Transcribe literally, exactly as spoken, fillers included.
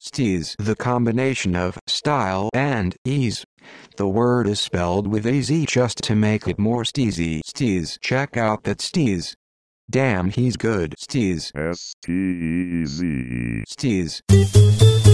Steeze. The combination of style and ease. The word is spelled with a Z just to make it more steezy. Steeze. Check out that steeze. Damn, he's good. Steeze. S T E E Z E. Steeze.